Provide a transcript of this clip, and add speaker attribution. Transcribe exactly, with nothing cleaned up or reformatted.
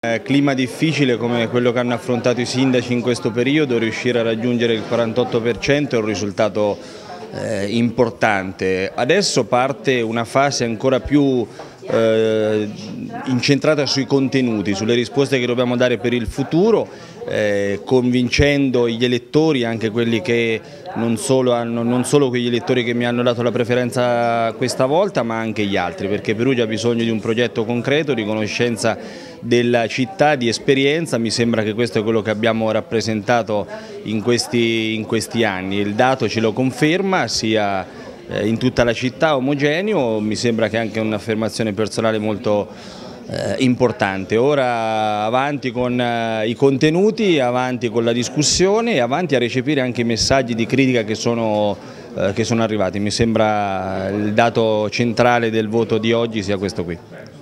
Speaker 1: Clima difficile come quello che hanno affrontato i sindaci in questo periodo, riuscire a raggiungere il quarantotto per cento è un risultato eh, importante. Adesso parte una fase ancora più eh, incentrata sui contenuti, sulle risposte che dobbiamo dare per il futuro, eh, convincendo gli elettori, anche quelli che non solo, hanno, non solo quegli elettori che mi hanno dato la preferenza questa volta, ma anche gli altri, perché Perugia ha bisogno di un progetto concreto, di conoscenza della città, di esperienza. Mi sembra che questo è quello che abbiamo rappresentato in questi, in questi anni, il dato ce lo conferma, sia in tutta la città omogeneo. Mi sembra che anche un'affermazione personale molto eh, importante. Ora avanti con eh, i contenuti, avanti con la discussione e avanti a recepire anche i messaggi di critica che sono, eh, che sono arrivati. Mi sembra il dato centrale del voto di oggi sia questo qui.